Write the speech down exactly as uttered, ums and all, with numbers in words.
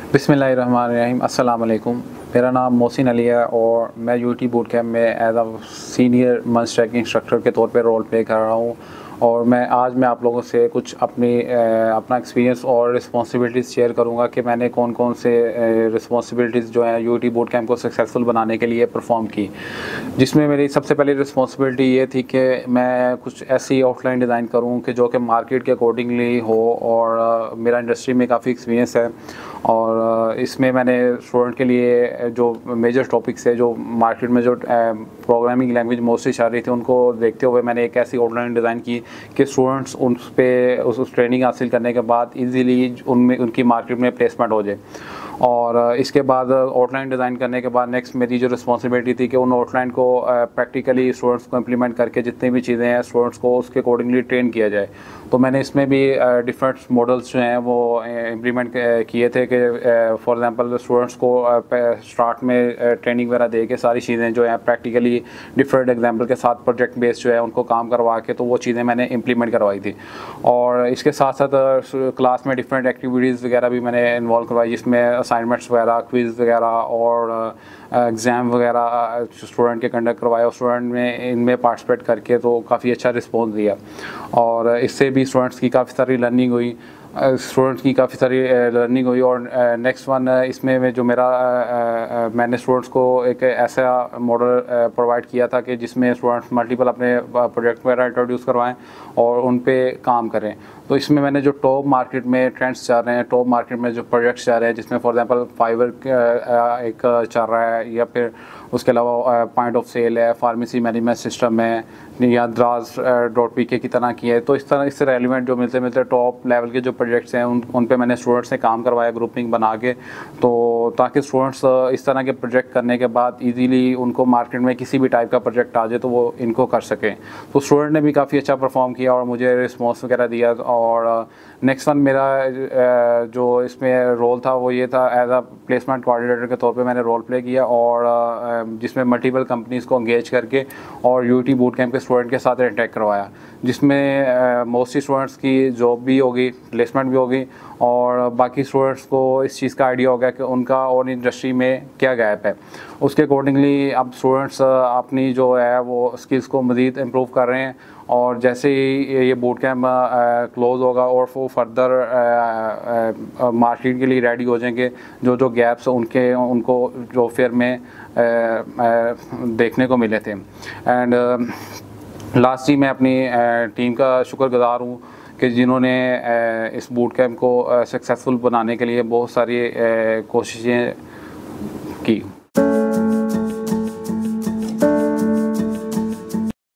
बिस्मिल्लाहिर्रहमानिर्रहीम, अस्सलाम वालेकुम। मेरा नाम मोहसिन अली है और मैं यूटी बूट कैम्प में as a senior munch tracking instructor के तौर पे रोल प्ले कर रहा हूँ। और मैं आज मैं आप लोगों से कुछ अपनी अपना एक्सपीरियंस और रिस्पॉन्सिबिलिटीज़ शेयर करूँगा कि मैंने कौन कौन से रिस्पॉन्सिबिलिटीज़ जो हैं यूटी बूट कैम्प को सक्सेसफुल बनाने के लिए परफॉर्म की। जिसमें मेरी सबसे पहली रिस्पॉन्सिबिलिटी ये थी कि मैं कुछ ऐसी आउटलाइन डिज़ाइन करूँ कि जो कि मार्केट के अकॉर्डिंगली हो। और मेरा इंडस्ट्री में काफ़ी एक्सपीरियंस है और इसमें मैंने स्टूडेंट के लिए जो मेजर टॉपिक्स है, जो मार्केट में जो प्रोग्रामिंग लैंग्वेज मोस्टली चल रही थी, उनको देखते हुए मैंने एक ऐसी आउटलाइन डिज़ाइन की कि स्टूडेंट्स उन पे उस, उस ट्रेनिंग हासिल करने के बाद इजीली उनमें उनकी मार्केट में प्लेसमेंट हो जाए। और इसके बाद आउटलाइन डिज़ाइन करने के बाद नेक्स्ट मेरी जो रिस्पॉन्सिबिलिटी थी कि उन आउटलाइन को प्रैक्टिकली स्टूडेंट्स को इम्प्लीमेंट करके जितनी भी चीज़ें हैं स्टूडेंट्स को उसके अकॉर्डिंगली ट्रेन किया जाए। तो मैंने इसमें भी डिफरेंट मॉडल्स जो हैं वो इम्प्लीमेंट किए थे कि फॉर एग्जांपल स्टूडेंट्स को स्टार्ट में ट्रेनिंग वगैरह दे के सारी चीज़ें जो हैं प्रैक्टिकली डिफरेंट एग्जांपल के साथ प्रोजेक्ट बेस्ड जो है उनको काम करवा के तो वो चीज़ें मैंने इम्प्लीमेंट करवाई थी। और इसके साथ साथ क्लास में डिफरेंट एक्टिविटीज़ वगैरह भी मैंने इन्वॉल्व करवाई, जिसमें असाइनमेंट्स वगैरह, क्विज़ वगैरह और एग्ज़ाम वगैरह स्टूडेंट के कंडक्ट करवाए और स्टूडेंट ने इनमें पार्टिसिपेट करके तो काफ़ी अच्छा रिस्पॉन्स दिया। और इससे भी स्टूडेंट्स की काफ़ी सारी लर्निंग हुई स्टूडेंट्स की काफ़ी सारी लर्निंग हुई। और नेक्स्ट वन इसमें जो मेरा मैंने स्टूडेंट्स को एक ऐसा मॉडल प्रोवाइड किया था कि जिसमें स्टूडेंट्स मल्टीपल अपने प्रोजेक्ट वगैरह इंट्रोड्यूस करवाएं और उन पे काम करें। तो इसमें मैंने जो टॉप मार्केट में ट्रेंड्स चल रहे हैं, टॉप मार्केट में जो प्रोजेक्ट्स चल रहे हैं, जिसमें फॉर एग्जांपल फाइवर एक चल रहा है या फिर उसके अलावा पॉइंट ऑफ सेल है, फार्मेसी मैनेजमेंट सिस्टम है या द्राज डॉट पी के की तरह की है। तो इस तरह इससे रेलिवेंट जो मिलते मिलते टॉप लेवल के जो प्रोजेक्ट्स हैं उन उन पे मैंने स्टूडेंट्स से काम करवाया ग्रुपिंग बना के, तो ताकि स्टूडेंट्स इस तरह के प्रोजेक्ट करने के बाद इजीली उनको मार्केट में किसी भी टाइप का प्रोजेक्ट आ जाए तो वो इनको कर सकें। तो स्टूडेंट ने भी काफ़ी अच्छा परफॉर्म किया और मुझे रिस्पॉन्स वगैरह दिया। और नेक्स्ट वन मेरा जो इसमें रोल था वो ये था, एज अ प्लेसमेंट कोऑर्डिनेटर के तौर पे मैंने रोल प्ले किया और जिसमें मल्टीपल कंपनीज़ को एंगेज करके और यूटी बूट कैम्प के स्टूडेंट के साथ इंटरेक्ट करवाया, जिसमें मोस्टली स्टूडेंट्स की जॉब भी होगी, प्लेसमेंट भी होगी और बाकी स्टूडेंट्स को इस चीज़ का आइडिया हो गया कि उनका और इंडस्ट्री में क्या गैप है। उसके अकॉर्डिंगली अब स्टूडेंट्स अपनी जो है वो स्किल्स को मज़ीद इम्प्रूव कर रहे हैं। और जैसे ही ये बूट कैम्प क्लोज़ होगा और वो फर्दर मार्केट के लिए रेडी हो जाएंगे, जो जो गैप्स उनके उनको जो फेयर में आ, आ, देखने को मिले थे। एंड लास्ट ही मैं अपनी टीम का शुक्रगुजार हूँ कि जिन्होंने इस बूट कैम्प को सक्सेसफुल बनाने के लिए बहुत सारी कोशिशें की।